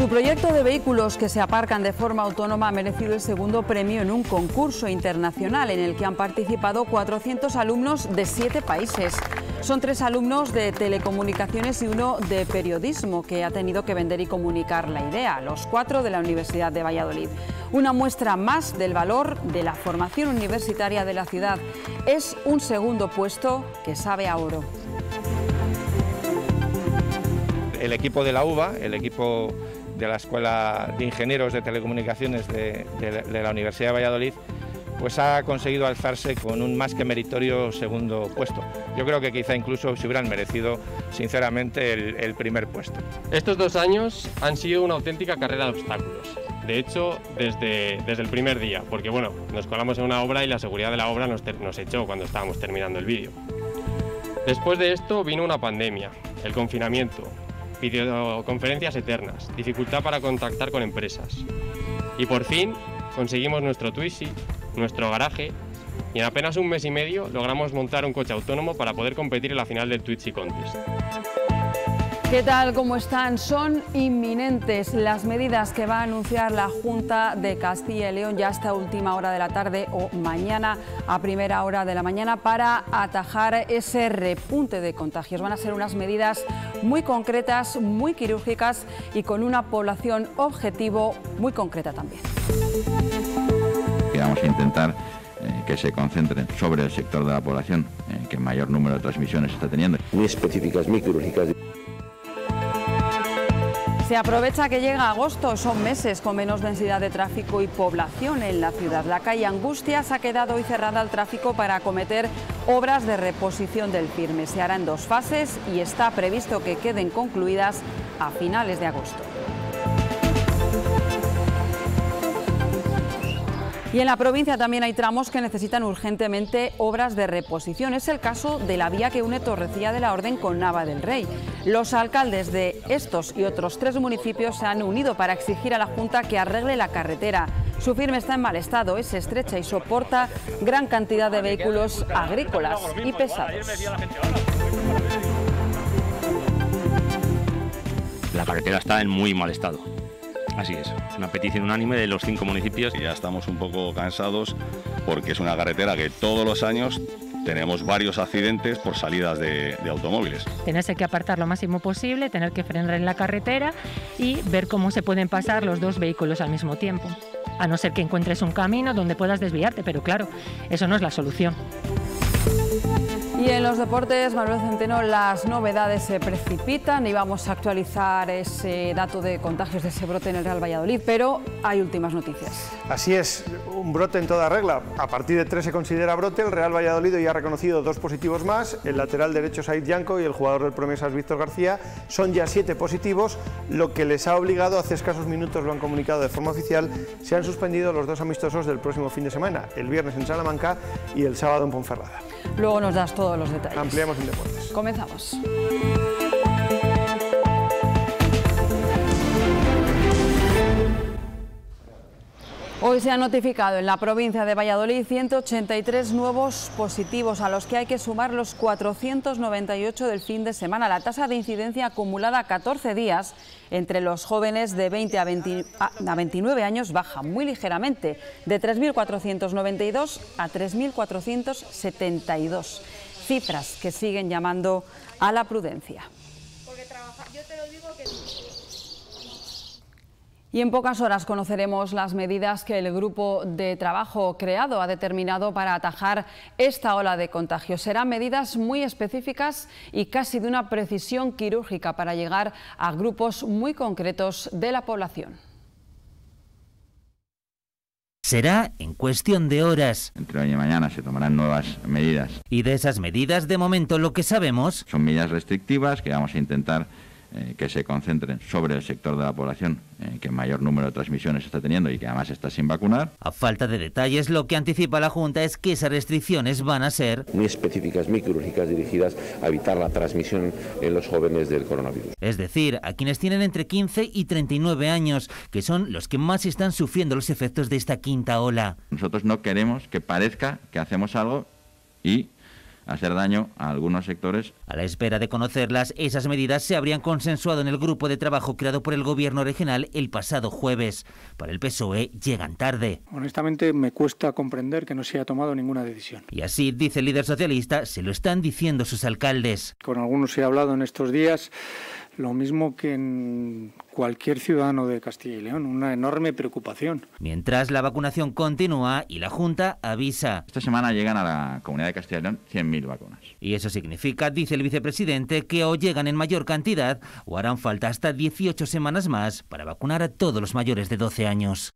Su proyecto de vehículos que se aparcan de forma autónoma ha merecido el segundo premio en un concurso internacional en el que han participado 400 alumnos de 7 países. Son 3 alumnos de telecomunicaciones y 1 de periodismo que ha tenido que vender y comunicar la idea, los 4 de la Universidad de Valladolid. Una muestra más del valor de la formación universitaria de la ciudad. Es un segundo puesto que sabe a oro. El equipo de la UVA, el equipo de la Escuela de Ingenieros de Telecomunicaciones de la Universidad de Valladolid, pues ha conseguido alzarse con un más que meritorio segundo puesto. Yo creo que quizá incluso se hubieran merecido, sinceramente, el primer puesto. Estos 2 años han sido una auténtica carrera de obstáculos. De hecho, desde el primer día, porque bueno, nos colamos en una obra y la seguridad de la obra nos echó cuando estábamos terminando el vídeo. Después de esto vino una pandemia, el confinamiento, videoconferencias eternas, dificultad para contactar con empresas. Y por fin conseguimos nuestro Twizy, nuestro garaje, y en apenas un mes y medio logramos montar un coche autónomo para poder competir en la final del Twizy Contest. ¿Qué tal? ¿Cómo están? Son inminentes las medidas que va a anunciar la Junta de Castilla y León ya hasta última hora de la tarde o mañana a primera hora de la mañana para atajar ese repunte de contagios. Van a ser unas medidas muy concretas, muy quirúrgicas y con una población objetivo muy concreta también. Vamos a intentar que se concentren sobre el sector de la población que mayor número de transmisiones está teniendo. Muy específicas, muy quirúrgicas. Se aprovecha que llega agosto, son meses con menos densidad de tráfico y población en la ciudad. La calle Angustias ha quedado hoy cerrada al tráfico para acometer obras de reposición del Firme. Se hará en 2 fases y está previsto que queden concluidas a finales de agosto. Y en la provincia también hay tramos que necesitan urgentemente obras de reposición. Es el caso de la vía que une Torrecilla de la Orden con Nava del Rey. Los alcaldes de estos y otros 3 municipios se han unido para exigir a la Junta que arregle la carretera. Su Firme está en mal estado, es estrecha y soporta gran cantidad de vehículos agrícolas y pesados. La carretera está en muy mal estado. Así es una petición unánime de los 5 municipios. Ya estamos un poco cansados porque es una carretera que todos los años tenemos varios accidentes por salidas de automóviles. Tenerse que apartar lo máximo posible, tener que frenar en la carretera y ver cómo se pueden pasar los 2 vehículos al mismo tiempo. A no ser que encuentres un camino donde puedas desviarte, pero claro, eso no es la solución. Y en los deportes, Manuel Centeno, las novedades se precipitan y vamos a actualizar ese dato de contagios de ese brote en el Real Valladolid, pero hay últimas noticias. Así es, un brote en toda regla. A partir de 3 se considera brote. El Real Valladolid ya ha reconocido 2 positivos más, el lateral derecho Said Yanco y el jugador del Promesas Víctor García. Son ya 7 positivos, lo que les ha obligado, hace escasos minutos lo han comunicado de forma oficial, se han suspendido los 2 amistosos del próximo fin de semana, el viernes en Salamanca y el sábado en Ponferrada. Luego nos das todos los detalles. Ampliamos en deportes. Comenzamos. Hoy se ha notificado en la provincia de Valladolid 183 nuevos positivos, a los que hay que sumar los 498 del fin de semana. La tasa de incidencia acumulada a 14 días entre los jóvenes de 20 a 29 años baja muy ligeramente, de 3.492 a 3.472. Cifras que siguen llamando a la prudencia. Y en pocas horas conoceremos las medidas que el grupo de trabajo creado ha determinado para atajar esta ola de contagios. Serán medidas muy específicas y casi de una precisión quirúrgica para llegar a grupos muy concretos de la población. Será en cuestión de horas. Entre hoy y mañana se tomarán nuevas medidas. Y de esas medidas, de momento, lo que sabemos son medidas restrictivas que vamos a intentar que se concentren sobre el sector de la población que mayor número de transmisiones está teniendo y que además está sin vacunar. A falta de detalles, lo que anticipa la Junta es que esas restricciones van a ser muy específicas, muy quirúrgicas, dirigidas a evitar la transmisión en los jóvenes del coronavirus. Es decir, a quienes tienen entre 15 y 39 años, que son los que más están sufriendo los efectos de esta quinta ola. Nosotros no queremos que parezca que hacemos algo y hacer daño a algunos sectores. A la espera de conocerlas, esas medidas se habrían consensuado en el grupo de trabajo creado por el Gobierno regional el pasado jueves. Para el PSOE llegan tarde. Honestamente me cuesta comprender que no se haya tomado ninguna decisión. Y así, dice el líder socialista, se lo están diciendo sus alcaldes. Con algunos he hablado en estos días, lo mismo que en cualquier ciudadano de Castilla y León, una enorme preocupación. Mientras la vacunación continúa y la Junta avisa. Esta semana llegan a la Comunidad de Castilla y León 100.000 vacunas. Y eso significa, dice el vicepresidente, que o llegan en mayor cantidad o harán falta hasta 18 semanas más para vacunar a todos los mayores de 12 años.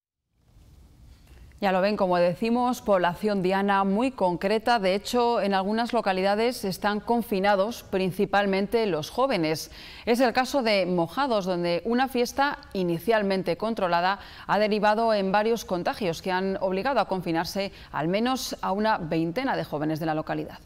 Ya lo ven, como decimos, población diana muy concreta. De hecho, en algunas localidades están confinados principalmente los jóvenes. Es el caso de Mojados, donde una fiesta inicialmente controlada ha derivado en varios contagios que han obligado a confinarse al menos a una veintena de jóvenes de la localidad.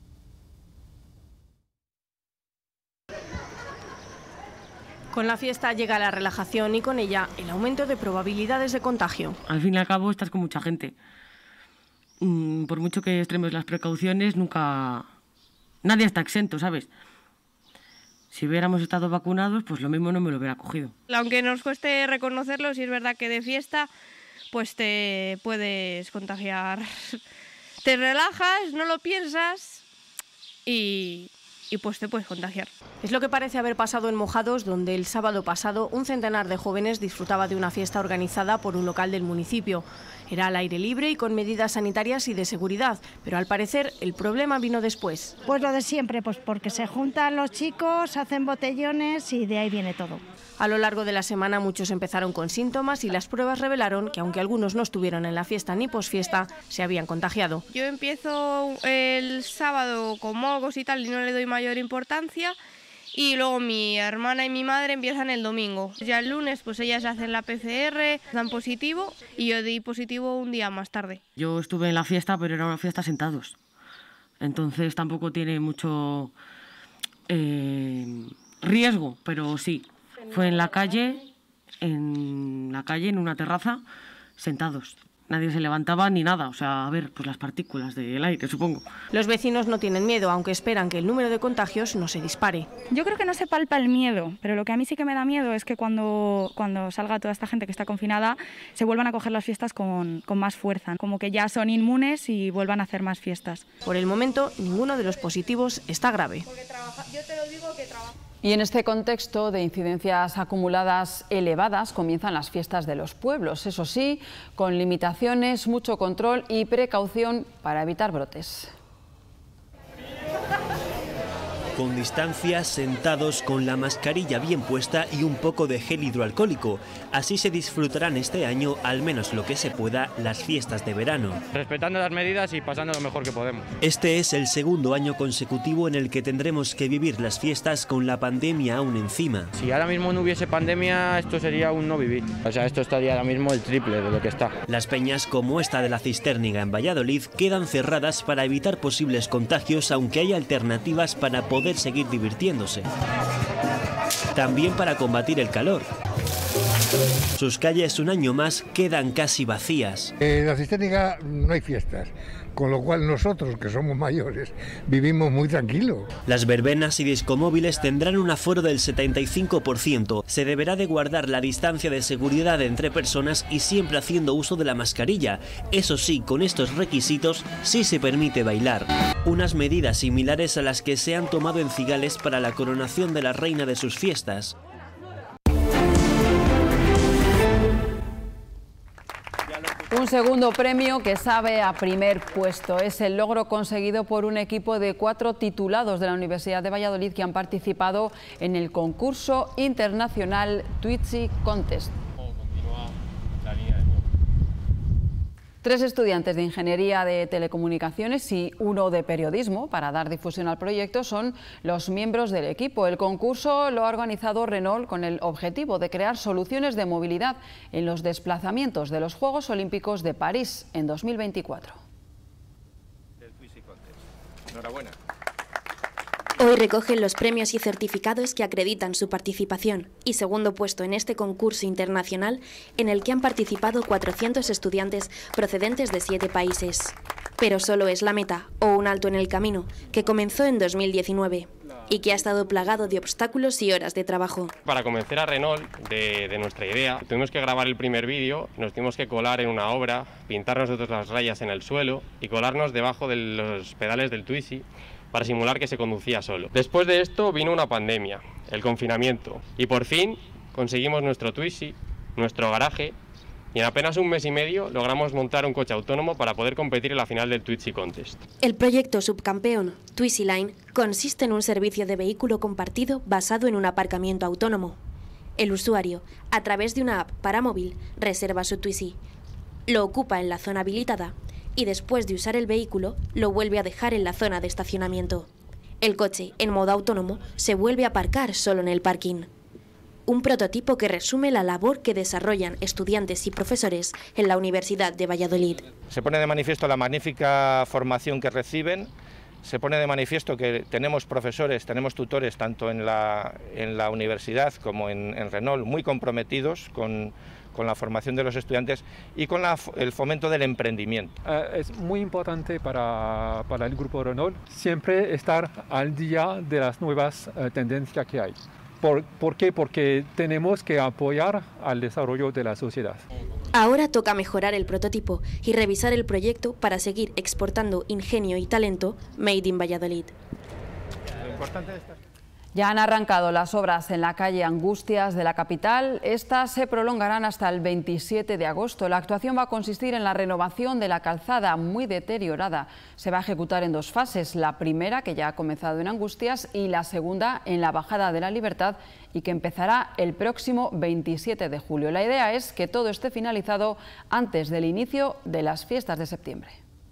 Con la fiesta llega la relajación y con ella el aumento de probabilidades de contagio. Al fin y al cabo estás con mucha gente. Por mucho que extremes las precauciones, nadie está exento, ¿sabes? Si hubiéramos estado vacunados, pues lo mismo no me lo hubiera cogido. Aunque nos cueste reconocerlo, si es verdad que de fiesta, pues te puedes contagiar. Te relajas, no lo piensas y pues te puedes contagiar. Es lo que parece haber pasado en Mojados, donde el sábado pasado un centenar de jóvenes disfrutaba de una fiesta organizada por un local del municipio. Era al aire libre y con medidas sanitarias y de seguridad, pero al parecer el problema vino después. Pues lo de siempre, pues porque se juntan los chicos, hacen botellones y de ahí viene todo. A lo largo de la semana muchos empezaron con síntomas y las pruebas revelaron que aunque algunos no estuvieron en la fiesta ni posfiesta, se habían contagiado. Yo empiezo el sábado con mocos y tal y no le doy mayor importancia. Y luego mi hermana y mi madre empiezan el domingo. Ya el lunes pues ellas hacen la PCR, dan positivo y yo di positivo un día más tarde. Yo estuve en la fiesta, pero era una fiesta sentados. Entonces tampoco tiene mucho riesgo, pero sí. Fue en la calle, en una terraza, sentados. Nadie se levantaba ni nada, o sea, a ver, pues las partículas del aire, supongo. Los vecinos no tienen miedo, aunque esperan que el número de contagios no se dispare. Yo creo que no se palpa el miedo, pero lo que a mí sí que me da miedo es que cuando salga toda esta gente que está confinada, se vuelvan a coger las fiestas con más fuerza, como que ya son inmunes y vuelvan a hacer más fiestas. Por el momento, ninguno de los positivos está grave. Yo te lo digo que trabaja. Y en este contexto de incidencias acumuladas elevadas comienzan las fiestas de los pueblos, eso sí, con limitaciones, mucho control y precaución para evitar brotes. Con distancia, sentados, con la mascarilla bien puesta y un poco de gel hidroalcohólico. Así se disfrutarán este año, al menos lo que se pueda, las fiestas de verano. Respetando las medidas y pasando lo mejor que podemos. Este es el segundo año consecutivo en el que tendremos que vivir las fiestas con la pandemia aún encima. Si ahora mismo no hubiese pandemia, esto sería un no vivir. O sea, esto estaría ahora mismo el triple de lo que está. Las peñas, como esta de la Cisterniga en Valladolid, quedan cerradas para evitar posibles contagios, aunque hay alternativas para poder seguir divirtiéndose. También para combatir el calor. Sus calles un año más quedan casi vacías. En la Cisterniga no hay fiestas, con lo cual nosotros, que somos mayores, vivimos muy tranquilos. Las verbenas y discomóviles tendrán un aforo del 75%. Se deberá de guardar la distancia de seguridad entre personas y siempre haciendo uso de la mascarilla. Eso sí, con estos requisitos sí se permite bailar. Unas medidas similares a las que se han tomado en Cigales para la coronación de la reina de sus fiestas. Un segundo premio que sabe a primer puesto. Es el logro conseguido por un equipo de 4 titulados de la Universidad de Valladolid que han participado en el concurso internacional Twitchy Contest. 3 estudiantes de Ingeniería de Telecomunicaciones y 1 de Periodismo, para dar difusión al proyecto, son los miembros del equipo. El concurso lo ha organizado Renault con el objetivo de crear soluciones de movilidad en los desplazamientos de los Juegos Olímpicos de París en 2024. Enhorabuena. Hoy recogen los premios y certificados que acreditan su participación y segundo puesto en este concurso internacional en el que han participado 400 estudiantes procedentes de 7 países. Pero solo es la meta, o un alto en el camino, que comenzó en 2019 y que ha estado plagado de obstáculos y horas de trabajo. Para convencer a Renault de nuestra idea, tuvimos que grabar el primer vídeo, nos tuvimos que colar en una obra, pintar nosotros las rayas en el suelo y colarnos debajo de los pedales del Twizy para simular que se conducía solo. Después de esto vino una pandemia, el confinamiento, y por fin conseguimos nuestro Twizy, nuestro garaje, y en apenas un mes y medio logramos montar un coche autónomo para poder competir en la final del Twizy Contest. El proyecto subcampeón Twizy Line consiste en un servicio de vehículo compartido basado en un aparcamiento autónomo. El usuario, a través de una app para móvil, reserva su Twizy, lo ocupa en la zona habilitada y después de usar el vehículo lo vuelve a dejar en la zona de estacionamiento. El coche, en modo autónomo, se vuelve a aparcar solo en el parking. Un prototipo que resume la labor que desarrollan estudiantes y profesores en la Universidad de Valladolid. Se pone de manifiesto la magnífica formación que reciben, se pone de manifiesto que tenemos profesores, tenemos tutores tanto en la universidad como en Renault muy comprometidos con la formación de los estudiantes y con el fomento del emprendimiento. Es muy importante para el grupo Renault siempre estar al día de las nuevas tendencias que hay. ¿Por qué? Porque tenemos que apoyar al desarrollo de la sociedad. Ahora toca mejorar el prototipo y revisar el proyecto para seguir exportando ingenio y talento made in Valladolid. Ya han arrancado las obras en la calle Angustias de la capital. Estas se prolongarán hasta el 27 de agosto. La actuación va a consistir en la renovación de la calzada muy deteriorada. Se va a ejecutar en dos fases. La primera, que ya ha comenzado en Angustias, y la segunda en la Bajada de la Libertad y que empezará el próximo 27 de julio. La idea es que todo esté finalizado antes del inicio de las fiestas de septiembre.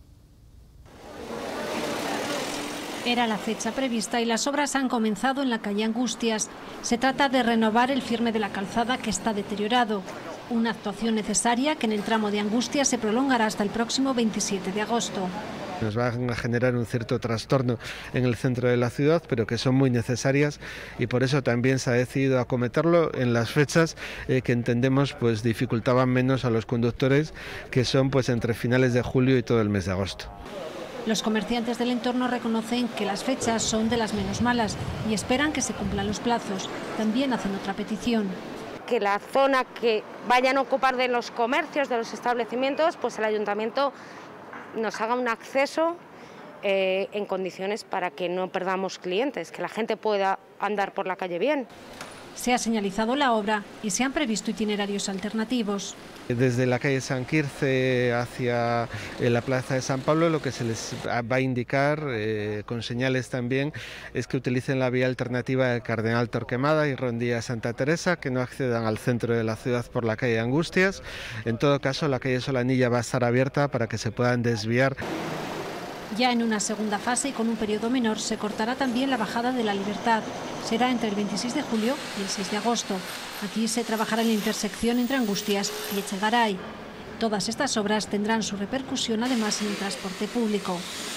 Era la fecha prevista y las obras han comenzado en la calle Angustias. Se trata de renovar el firme de la calzada que está deteriorado. Una actuación necesaria que en el tramo de Angustias se prolongará hasta el próximo 27 de agosto. Nos van a generar un cierto trastorno en el centro de la ciudad, pero que son muy necesarias y por eso también se ha decidido acometerlo en las fechas que entendemos pues dificultaban menos a los conductores, que son pues entre finales de julio y todo el mes de agosto. Los comerciantes del entorno reconocen que las fechas son de las menos malas y esperan que se cumplan los plazos. También hacen otra petición. Que la zona que vayan a ocupar de los comercios, de los establecimientos, pues el ayuntamiento nos haga un acceso en condiciones para que no perdamos clientes, que la gente pueda andar por la calle bien. Se ha señalizado la obra y se han previsto itinerarios alternativos. Desde la calle San Quirce hacia la plaza de San Pablo lo que se les va a indicar, con señales también, es que utilicen la vía alternativa de Cardenal Torquemada y Rondilla Santa Teresa, que no accedan al centro de la ciudad por la calle Angustias. En todo caso, la calle Solanilla va a estar abierta para que se puedan desviar. Ya en una segunda fase y con un periodo menor se cortará también la Bajada de la Libertad. Será entre el 26 de julio y el 6 de agosto. Aquí se trabajará en la intersección entre Angustias y Echegaray. Todas estas obras tendrán su repercusión además en el transporte público.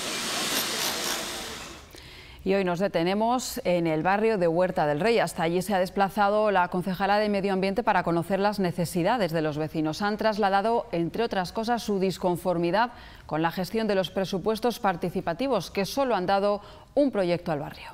Y hoy nos detenemos en el barrio de Huerta del Rey. Hasta allí se ha desplazado la concejala de Medio Ambiente para conocer las necesidades de los vecinos. Han trasladado, entre otras cosas, su disconformidad con la gestión de los presupuestos participativos, que solo han dado un proyecto al barrio.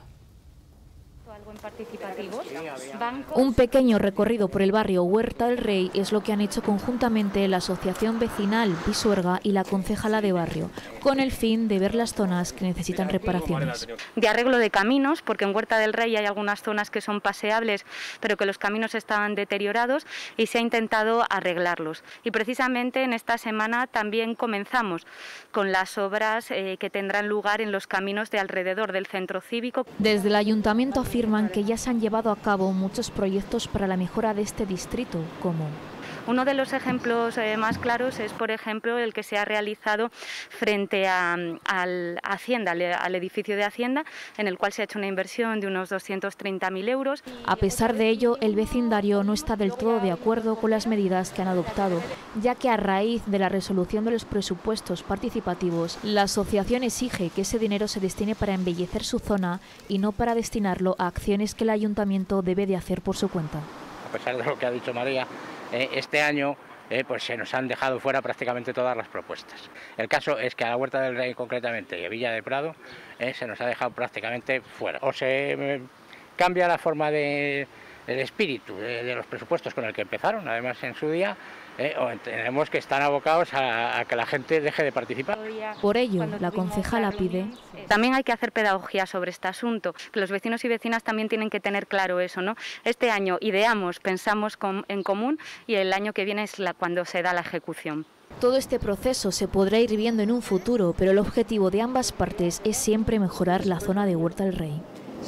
Un pequeño recorrido por el barrio Huerta del Rey es lo que han hecho conjuntamente la Asociación Vecinal Pisuerga y la concejala de barrio, con el fin de ver las zonas que necesitan reparaciones. De arreglo de caminos, porque en Huerta del Rey hay algunas zonas que son paseables, pero que los caminos estaban deteriorados y se ha intentado arreglarlos. Y precisamente en esta semana también comenzamos con las obras que tendrán lugar en los caminos de alrededor del centro cívico. Desde el ayuntamiento afirman que ya se han llevado a cabo muchos proyectos para la mejora de este distrito, como... Uno de los ejemplos más claros es, por ejemplo, el que se ha realizado frente a Hacienda, al edificio de Hacienda, en el cual se ha hecho una inversión de unos 230.000 euros. A pesar de ello, el vecindario no está del todo de acuerdo con las medidas que han adoptado, ya que a raíz de la resolución de los presupuestos participativos, la asociación exige que ese dinero se destine para embellecer su zona y no para destinarlo a acciones que el ayuntamiento debe de hacer por su cuenta. A pesar de lo que ha dicho María, este año pues se nos han dejado fuera prácticamente todas las propuestas. El caso es que a la Huerta del Rey concretamente y a Villa de Prado se nos ha dejado prácticamente fuera. O se cambia la forma el espíritu de los presupuestos con el que empezaron, además en su día, o entendemos que están abocados a que la gente deje de participar. Por ello, la concejala pide... También hay que hacer pedagogía sobre este asunto, que los vecinos y vecinas también tienen que tener claro eso, ¿no? Este año ideamos, pensamos en común y el año que viene es cuando se da la ejecución. Todo este proceso se podrá ir viendo en un futuro, pero el objetivo de ambas partes es siempre mejorar la zona de Huerta del Rey.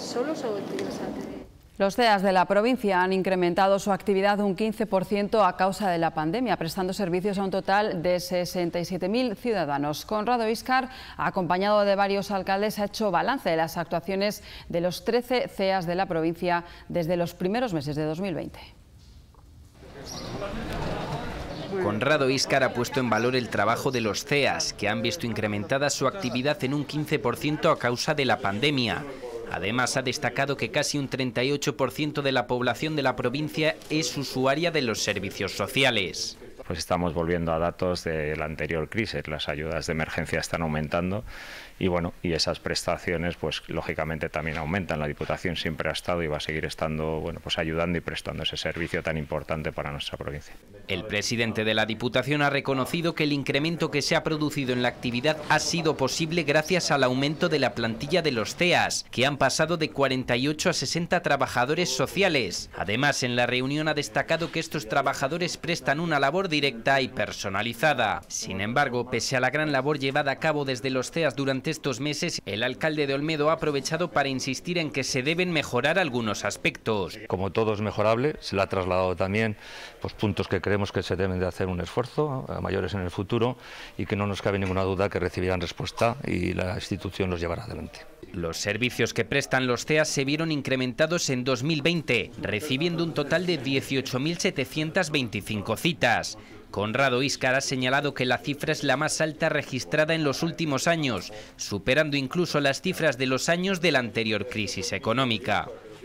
Los CEAs de la provincia han incrementado su actividad un 15% a causa de la pandemia, prestando servicios a un total de 67.000 ciudadanos. Conrado Íscar, acompañado de varios alcaldes, ha hecho balance de las actuaciones de los 13 CEAs de la provincia desde los primeros meses de 2020. Conrado Íscar ha puesto en valor el trabajo de los CEAs, que han visto incrementada su actividad en un 15% a causa de la pandemia. Además, ha destacado que casi un 38% de la población de la provincia es usuaria de los servicios sociales. Pues estamos volviendo a datos de la anterior crisis, las ayudas de emergencia están aumentando y bueno, y esas prestaciones pues lógicamente también aumentan. La Diputación siempre ha estado y va a seguir estando, bueno, pues ayudando y prestando ese servicio tan importante para nuestra provincia. El presidente de la Diputación ha reconocido que el incremento que se ha producido en la actividad ha sido posible gracias al aumento de la plantilla de los CEAs, que han pasado de 48 a 60 trabajadores sociales. Además, en la reunión ha destacado que estos trabajadores prestan una labor directa y personalizada. Sin embargo, pese a la gran labor llevada a cabo desde los CEAs durante estos meses, el alcalde de Olmedo ha aprovechado para insistir en que se deben mejorar algunos aspectos. Como todo es mejorable, se le ha trasladado también pues, puntos que creemos que se deben de hacer un esfuerzo a mayores en el futuro y que no nos cabe ninguna duda que recibirán respuesta y la institución los llevará adelante. Los servicios que prestan los CEAs se vieron incrementados en 2020, recibiendo un total de 18.725 citas. Conrado Íscar ha señalado que la cifra es la más alta registrada en los últimos años, superando incluso las cifras de los años de la anterior crisis económica.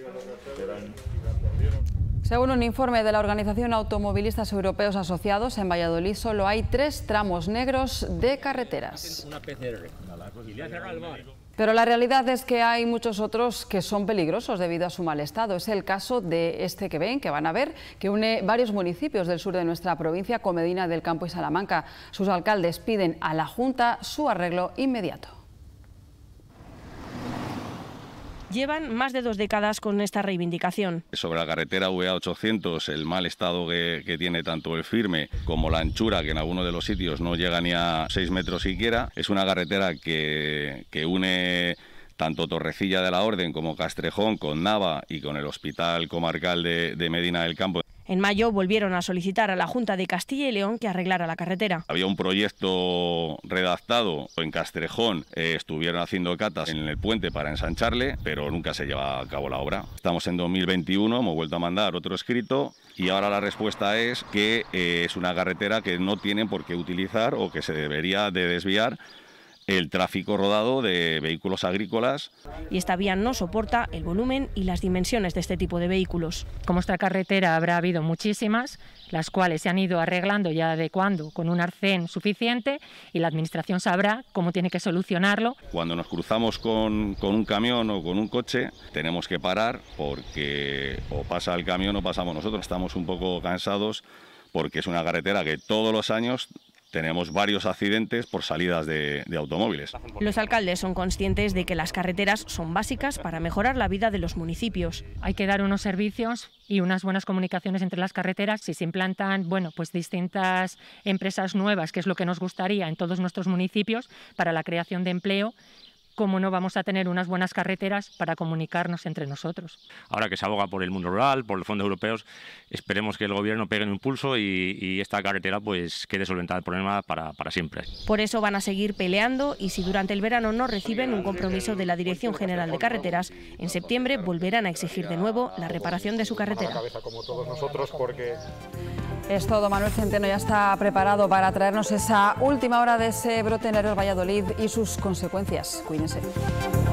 Según un informe de la Organización Automovilistas Europeos Asociados, en Valladolid solo hay 3 tramos negros de carreteras. Pero la realidad es que hay muchos otros que son peligrosos debido a su mal estado. Es el caso de este que ven, que van a ver, que une varios municipios del sur de nuestra provincia con Medina del Campo y Salamanca. Sus alcaldes piden a la Junta su arreglo inmediato. Llevan más de 2 décadas con esta reivindicación. Sobre la carretera VA800, el mal estado que tiene tanto el firme como la anchura, que en algunos de los sitios no llega ni a 6 metros siquiera, es una carretera que une tanto Torrecilla de la Orden como Castrejón con Nava y con el Hospital Comarcal de Medina del Campo. En mayo volvieron a solicitar a la Junta de Castilla y León que arreglara la carretera. Había un proyecto redactado en Castrejón, estuvieron haciendo catas en el puente para ensancharle, pero nunca se lleva a cabo la obra. Estamos en 2021, hemos vuelto a mandar otro escrito y ahora la respuesta es que es una carretera que no tienen por qué utilizar o que se debería de desviar el tráfico rodado de vehículos agrícolas. Y esta vía no soporta el volumen y las dimensiones de este tipo de vehículos. Como esta carretera habrá habido muchísimas, las cuales se han ido arreglando y adecuando con un arcén suficiente y la Administración sabrá cómo tiene que solucionarlo. Cuando nos cruzamos con un camión o con un coche tenemos que parar porque o pasa el camión o pasamos nosotros. Estamos un poco cansados porque es una carretera que todos los años tenemos varios accidentes por salidas de automóviles. Los alcaldes son conscientes de que las carreteras son básicas para mejorar la vida de los municipios. Hay que dar unos servicios y unas buenas comunicaciones entre las carreteras. Si se implantan, bueno, pues distintas empresas nuevas, que es lo que nos gustaría en todos nuestros municipios para la creación de empleo, ¿cómo no vamos a tener unas buenas carreteras para comunicarnos entre nosotros? Ahora que se aboga por el mundo rural, por los fondos europeos, esperemos que el gobierno pegue un impulso y esta carretera pues quede solventada el problema para siempre. Por eso van a seguir peleando y si durante el verano no reciben un compromiso de la Dirección General de Carreteras, en septiembre volverán a exigir de nuevo la reparación de su carretera. Es todo. Manuel Centeno ya está preparado para traernos esa última hora de ese brote en Valladolid y sus consecuencias. Cuídense.